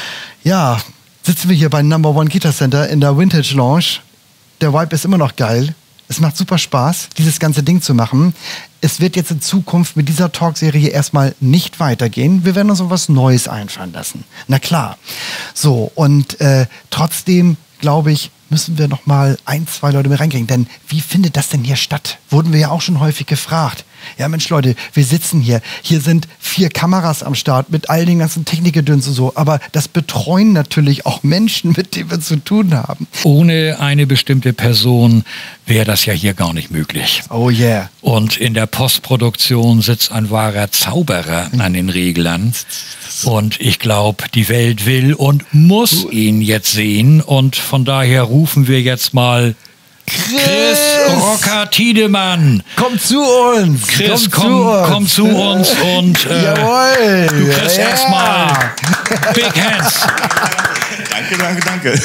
Ja, sitzen wir hier bei Number One Guitar Center in der Vintage Lounge. Der Vibe ist immer noch geil. Es macht super Spaß, dieses ganze Ding zu machen. Es wird jetzt in Zukunft mit dieser Talkserie erstmal nicht weitergehen. Wir werden uns was Neues einfallen lassen. Na klar. So, und äh, trotzdem, glaube ich, müssen wir noch mal ein, zwei Leute mit reinkriegen. Denn wie findet das denn hier statt? Wurden wir ja auch schon häufig gefragt. Ja, Mensch, Leute, wir sitzen hier. Hier sind vier Kameras am Start mit all den ganzen Technikgedöns und so. Aber das betreuen natürlich auch Menschen, mit denen wir zu tun haben.
Ohne eine bestimmte Person wäre das ja hier gar nicht möglich.
Oh yeah.
Und in der Postproduktion sitzt ein wahrer Zauberer an den Reglern. Und ich glaube, die Welt will und muss ihn jetzt sehen. Und von daher rufen wir jetzt mal Chris Rocker Tiedemann.
Komm zu uns.
Chris,
komm,
komm,
zu uns.
komm zu uns und äh,
Jawohl.
du kriegst
Ja.
erstmal Big Hands.
Danke, danke, danke.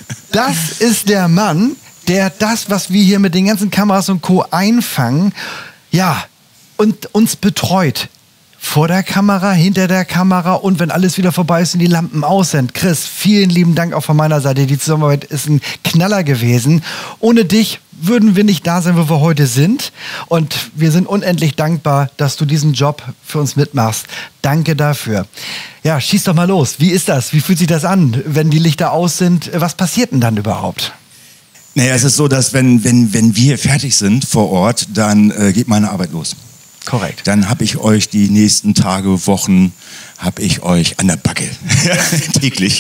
Das ist der Mann, der das, was wir hier mit den ganzen Kameras und Co. einfangen, ja, und uns betreut. Vor der Kamera, hinter der Kamera und wenn alles wieder vorbei ist und die Lampen aus sind. Chris, vielen lieben Dank auch von meiner Seite. Die Zusammenarbeit ist ein Knaller gewesen. Ohne dich würden wir nicht da sein, wo wir heute sind. Und wir sind unendlich dankbar, dass du diesen Job für uns mitmachst. Danke dafür. Ja, schieß doch mal los. Wie ist das? Wie fühlt sich das an, wenn die Lichter aus sind? Was passiert denn dann überhaupt?
Naja, es ist so, dass wenn, wenn, wenn wir fertig sind vor Ort, dann äh, geht meine Arbeit los.
Korrekt.
Dann habe ich euch die nächsten Tage, Wochen, habe ich euch an der Backe. Täglich.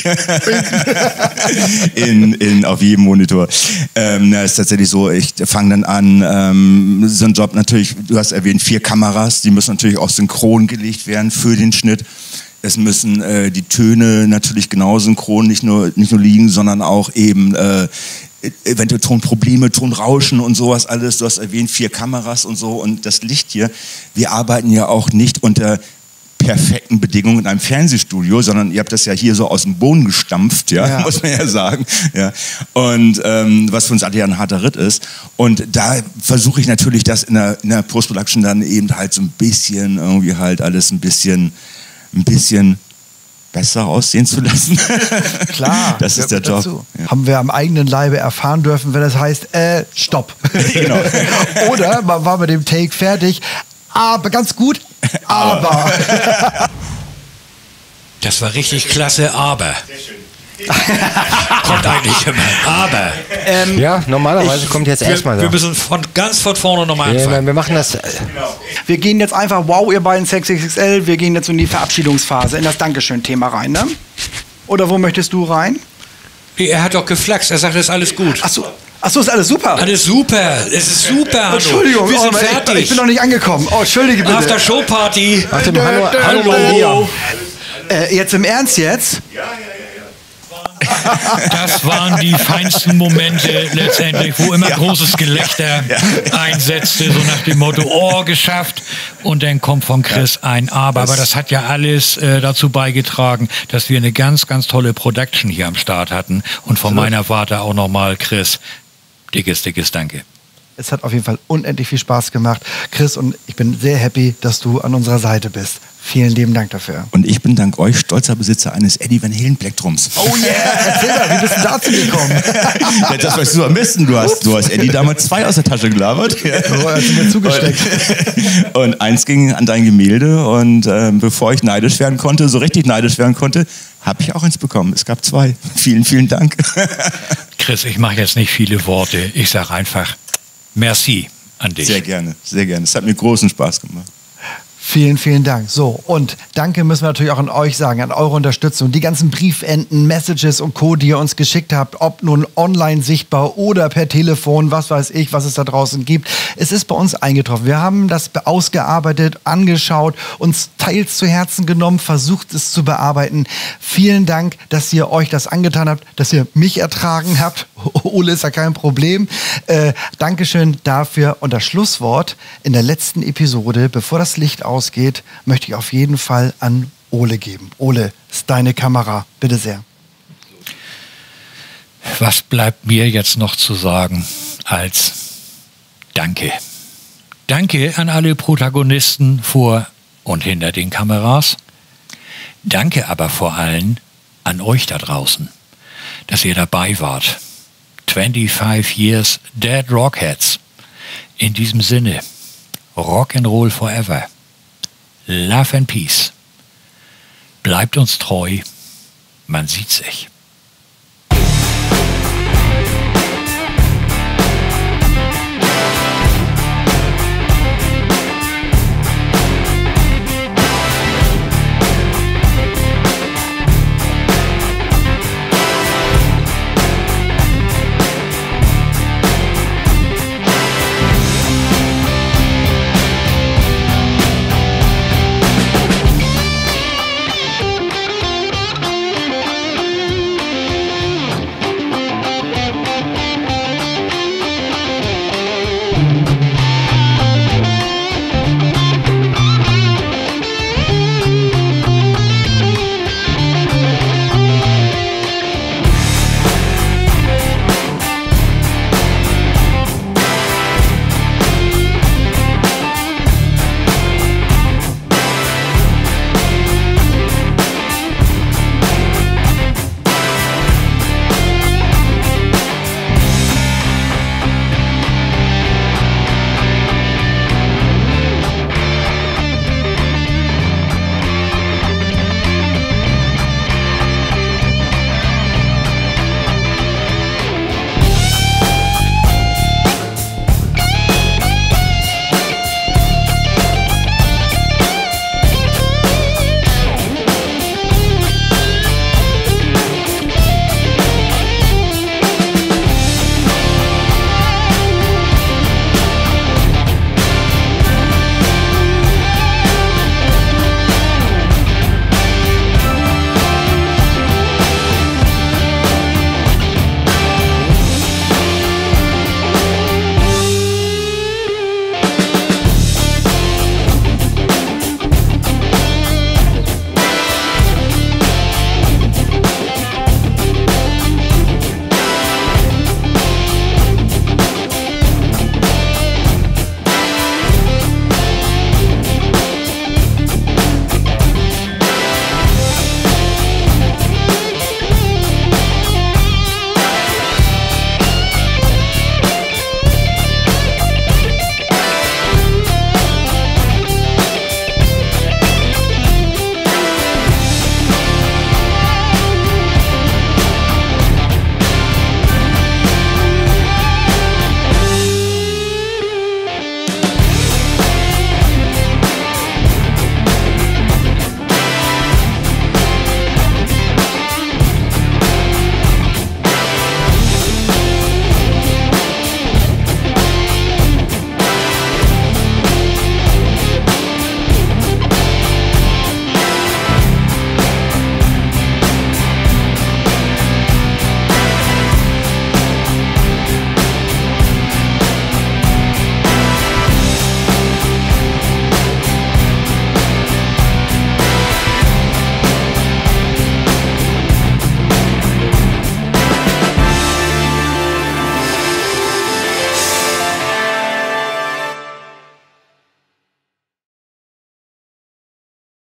in, in, auf jedem Monitor. Ähm, na, ist tatsächlich so, ich fange dann an, ähm, so ein Job natürlich, du hast erwähnt, vier Kameras, die müssen natürlich auch synchron gelegt werden für den Schnitt. Es müssen äh, die Töne natürlich genau synchron nicht nur, nicht nur liegen, sondern auch eben äh, eventuell Tonprobleme, Tonrauschen und sowas alles. Du hast erwähnt, vier Kameras und so und das Licht hier. Wir arbeiten ja auch nicht unter perfekten Bedingungen in einem Fernsehstudio, sondern ihr habt das ja hier so aus dem Boden gestampft, ja, ja. muss man ja sagen. Ja. Und ähm, was für uns alle ja ein harter Ritt ist. Und da versuche ich natürlich, das in der, in der Post-Production dann eben halt so ein bisschen, irgendwie halt alles ein bisschen, ein bisschen besser aussehen zu lassen.
Klar,
das ist der Job.
Ja. Haben wir am eigenen Leibe erfahren dürfen, wenn das heißt, äh, stopp.
Genau.
Oder man war mit dem Take fertig, aber ganz gut, aber.
Das war richtig klasse, aber. Kommt eigentlich immer, aber.
Ähm, ja, normalerweise
ich,
kommt jetzt erstmal so.
Wir müssen von, ganz von vorne nochmal anfangen.
Ja, wir machen das. Äh,
wir gehen jetzt einfach, wow, ihr beiden Sex X X L, wir gehen jetzt in die Verabschiedungsphase, in das Dankeschön-Thema rein, ne? Oder wo möchtest du rein?
Er hat doch geflaxt, er sagt, es ist alles gut.
Ach so. Ach so, ist alles super?
Alles super, es ist super, Hanno.
Entschuldigung,
wir sind
oh,
fertig.
Ich, ich bin noch nicht angekommen. Oh, entschuldige bitte.
After-Show-Party.
Hallo, hallo, hallo,
hallo. Äh, jetzt im Ernst jetzt?
Ja, ja, ja. Das waren die feinsten Momente letztendlich, wo immer ja. großes Gelächter ja. einsetzte, so nach dem Motto, oh, geschafft. Und dann kommt von Chris ein Aber. Aber das hat ja alles äh, dazu beigetragen, dass wir eine ganz, ganz tolle Production hier am Start hatten. Und von meiner Warte auch nochmal, Chris, dickes, dickes Danke.
Es hat auf jeden Fall unendlich viel Spaß gemacht. Chris, und ich bin sehr happy, dass du an unserer Seite bist. Vielen lieben Dank dafür.
Und ich bin dank euch stolzer Besitzer eines Eddie Van Halen Plektrums.
Oh yeah, erzähl mal, wie bist du dazu gekommen?
Ja, das weißt du am besten. Du hast, du hast Eddie damals zwei aus der Tasche gelabert.
So, hast du mir zugesteckt.
Und, und eins ging an dein Gemälde. Und äh, bevor ich neidisch werden konnte, so richtig neidisch werden konnte, habe ich auch eins bekommen. Es gab zwei. Vielen, vielen Dank.
Chris, ich mache jetzt nicht viele Worte. Ich sage einfach merci an dich.
Sehr gerne, sehr gerne. Es hat mir großen Spaß gemacht.
Vielen, vielen Dank. So, und danke müssen wir natürlich auch an euch sagen, an eure Unterstützung. Die ganzen Briefenden, Messages und Co., die ihr uns geschickt habt, ob nun online sichtbar oder per Telefon, was weiß ich, was es da draußen gibt. Es ist bei uns eingetroffen. Wir haben das ausgearbeitet, angeschaut, uns teils zu Herzen genommen, versucht es zu bearbeiten. Vielen Dank, dass ihr euch das angetan habt, dass ihr mich ertragen habt. Ole ist ja kein Problem. Äh, Dankeschön dafür. Und das Schlusswort in der letzten Episode, bevor das Licht ausgeht, möchte ich auf jeden Fall an Ole geben. Ole, ist deine Kamera. Bitte sehr.
Was bleibt mir jetzt noch zu sagen als Danke. Danke an alle Protagonisten vor und hinter den Kameras. Danke aber vor allem an euch da draußen, dass ihr dabei wart. twenty-five years Dead Rockheads. In diesem Sinne, Rock'n'Roll forever. Love and Peace. Bleibt uns treu. Man sieht sich.